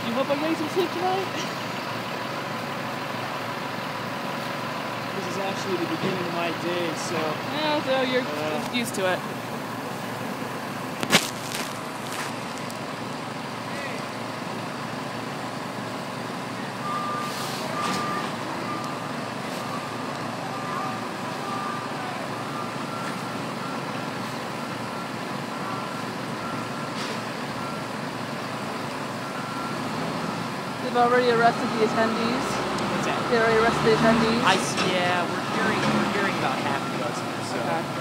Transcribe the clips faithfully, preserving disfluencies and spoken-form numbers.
you hope I'm getting some sleep tonight? This is actually the beginning of my day, so... Yeah, so you're uh, used to it. They've already arrested the attendees. What's that? They already arrested the attendees. I see. Yeah, we're hearing we're hearing about half a dozen or so. Okay.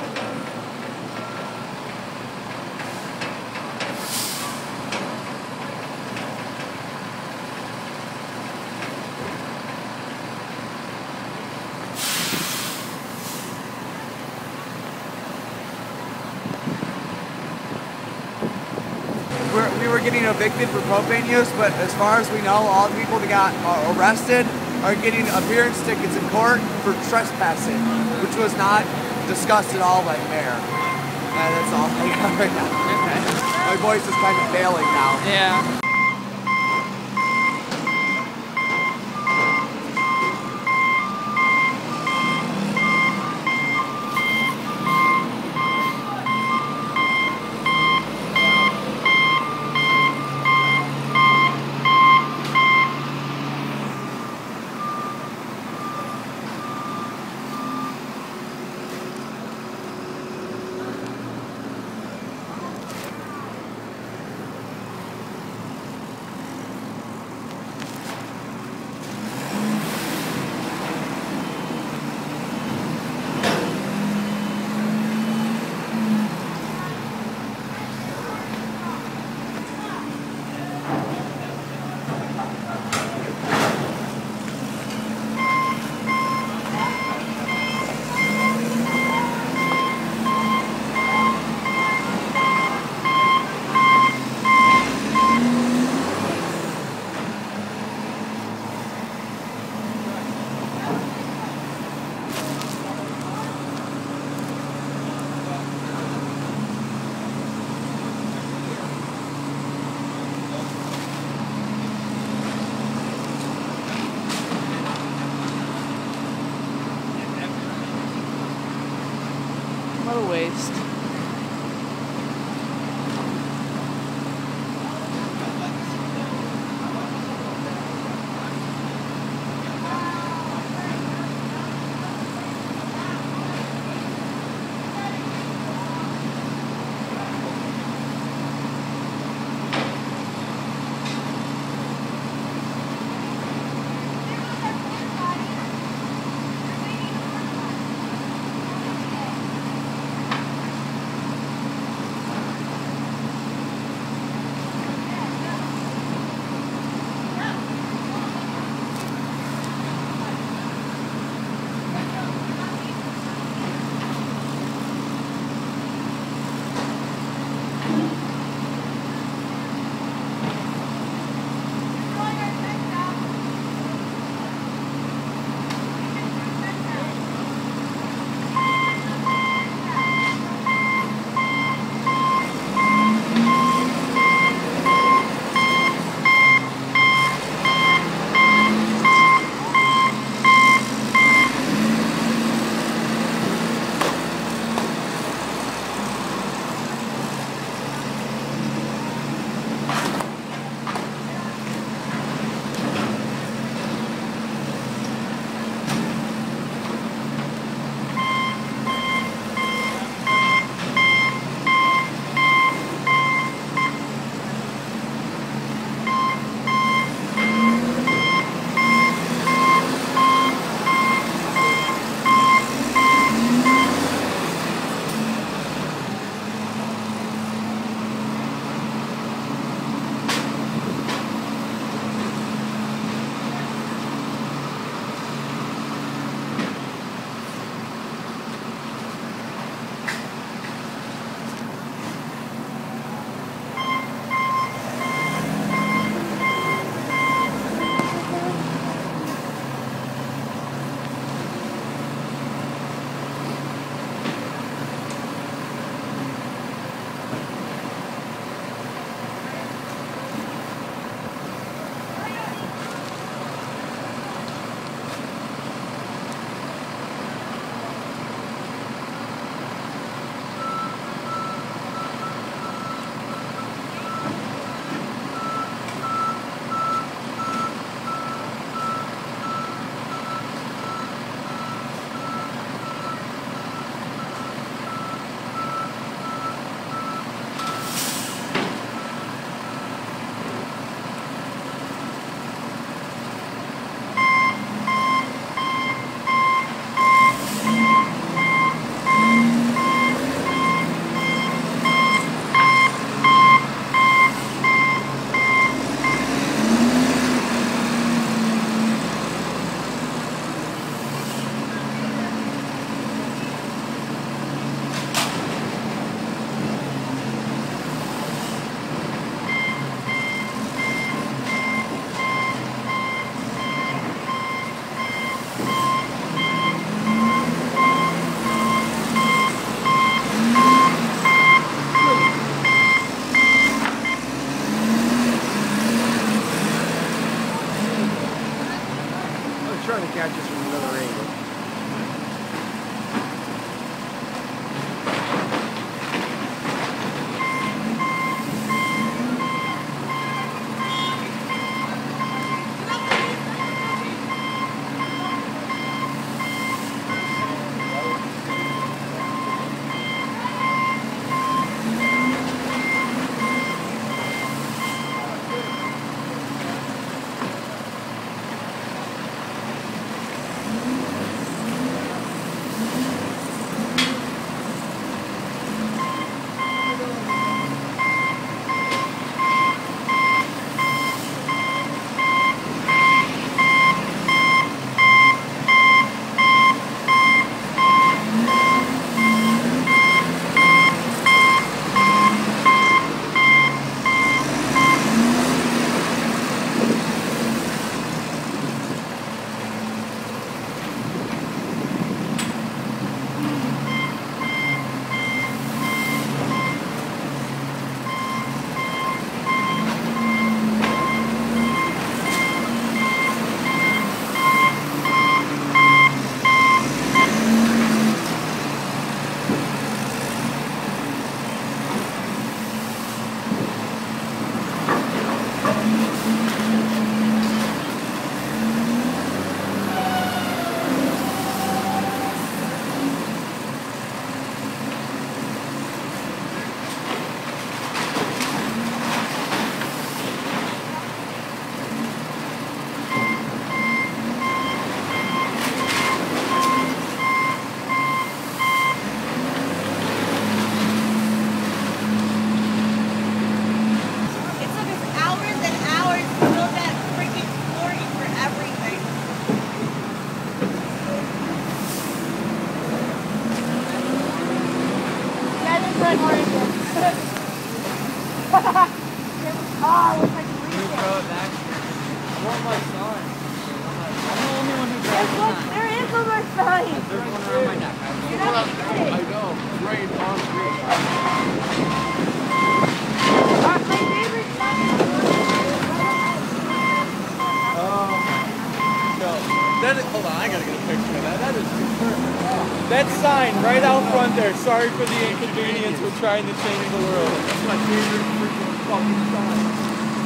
We're, we were getting evicted for propane use, but as far as we know, all the people that got uh, arrested are getting appearance tickets in court for trespassing, which was not discussed at all by the mayor. And that's all I got right now. Okay. My voice is kind of failing now. Yeah. catch us from another angle. That sign right out front there, sorry for the inconvenience, we're trying to change the world. That's my favorite freaking fucking sign.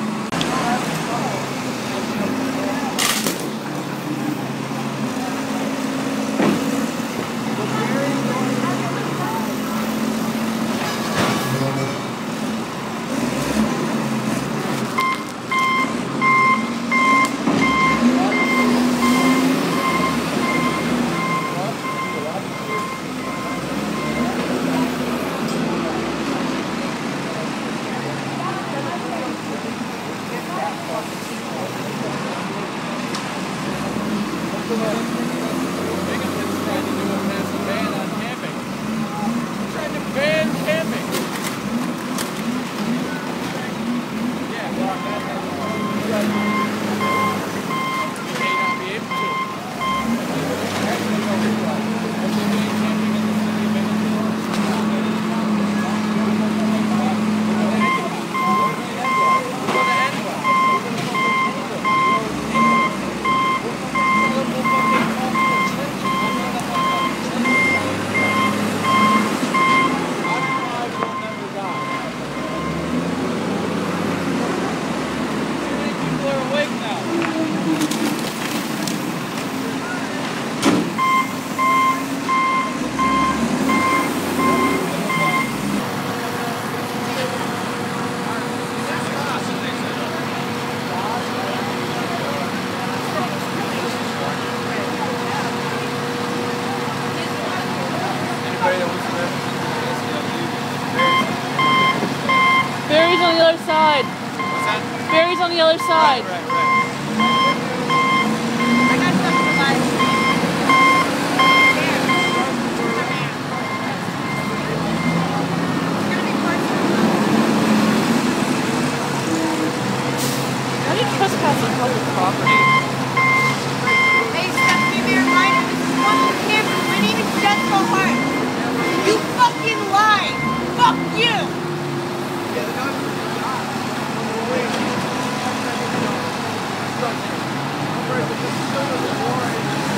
Barry's on the other side. What's that? Barry's on the other side. Right, right, right. I got stuff to buy. How do you trespass on public property? Hey, Steph, give me a reminder. This is one of the campers. My name is Jennifer Hart. You fucking lied. Fuck you. Yeah, the dog was shot. Wait.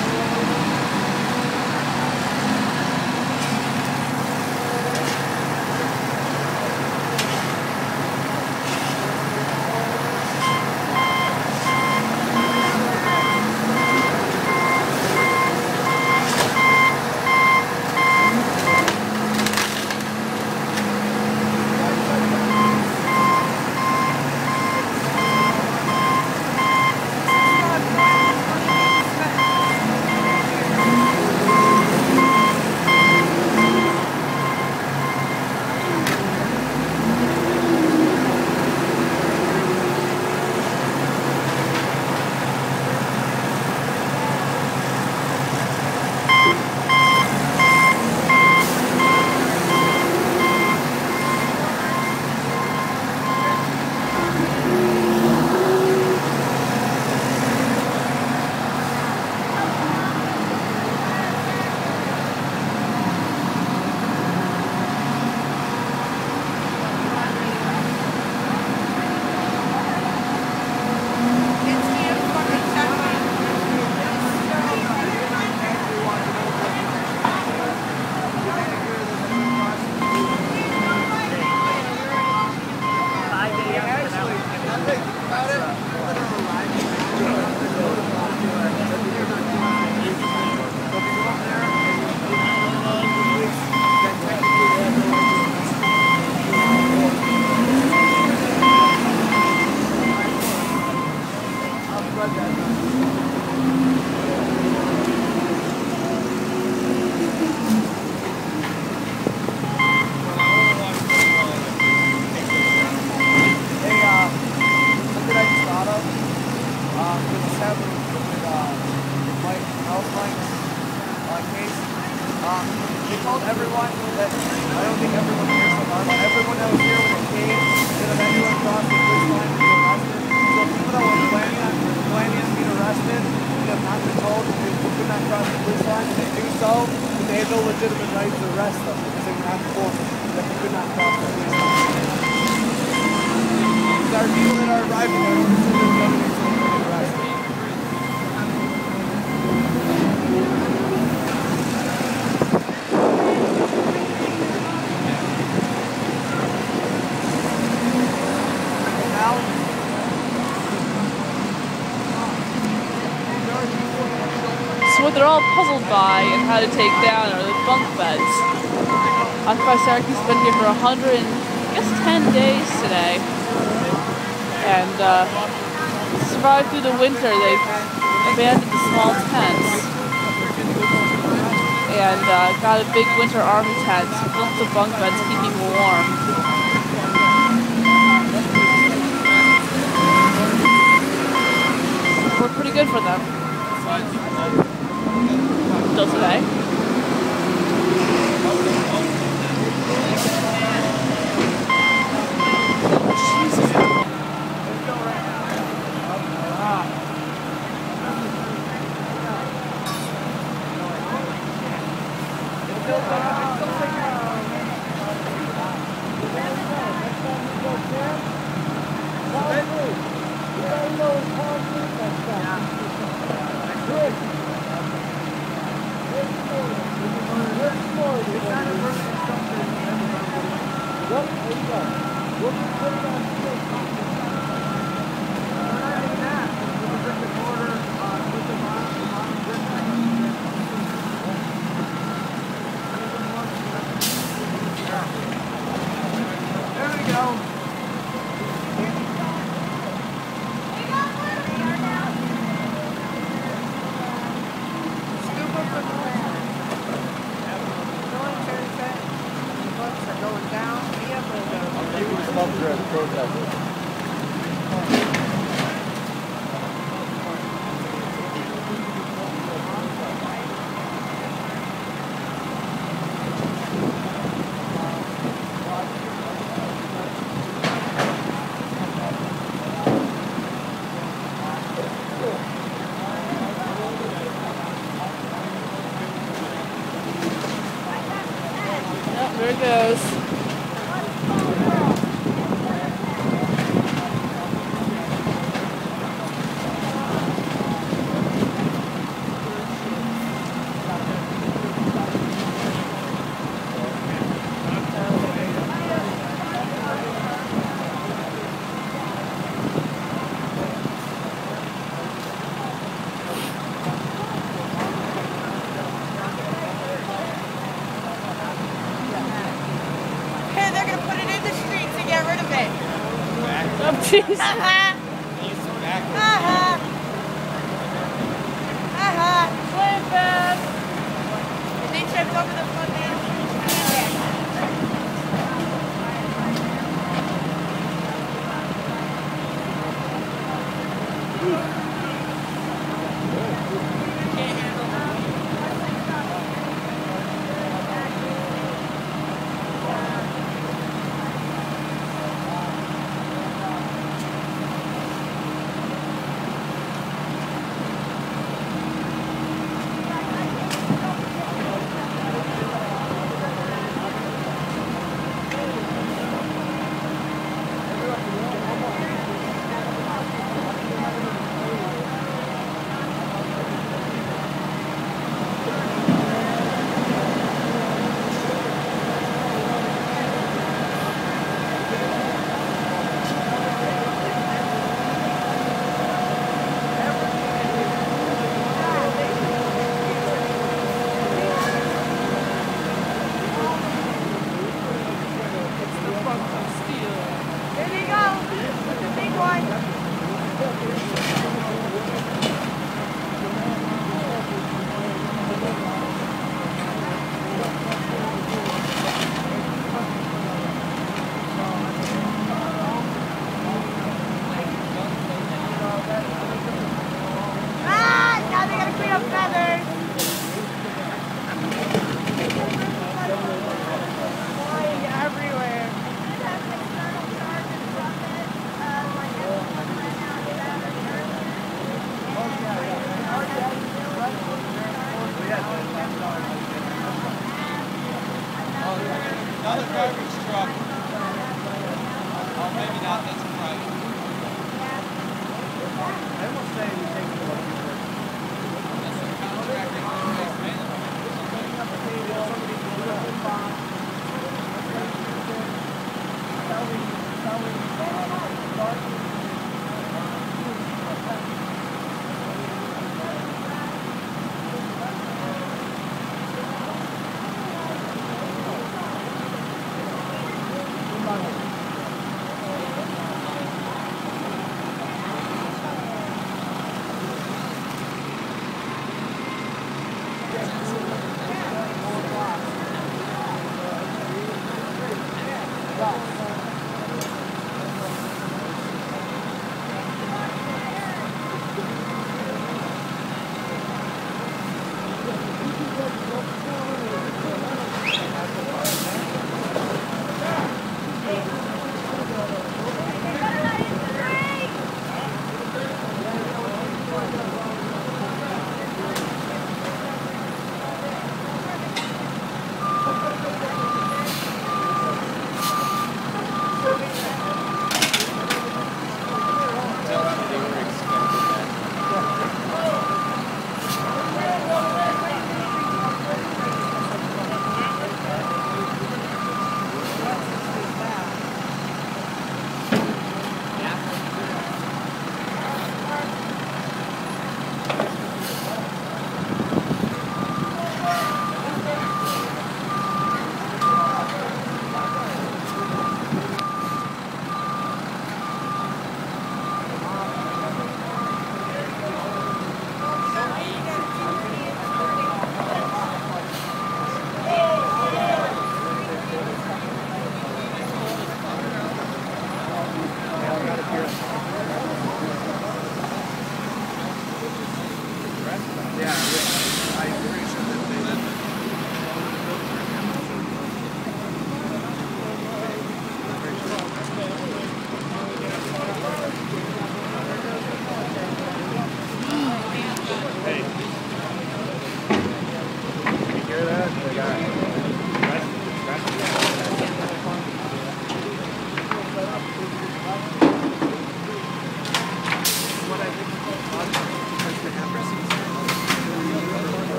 told everyone that, I don't think everyone here so far, but everyone that was here when it came, that if anyone crossed the police line to be arrested. So people that were planning on, planning on being arrested, and have not been told that they could not cross the police line, if they do so, that they have no legitimate right to arrest them, because they were not informed that they could not cross the police line. There are people that are arriving there, who consider them evidence that they're being arrested. So what they're all puzzled by and how to take down are the bunk beds. Occupy Syracuse has been here for a hundred, I guess, ten days today, and uh, survived through the winter. They've abandoned the small tents and uh, got a big winter army tent, built the bunk beds, keeping warm. Worked pretty good for them. Still today. There it goes. Oh, jeez. Haha. Haha. Haha. Slam bad. And they tripped over the front man.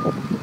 Bye.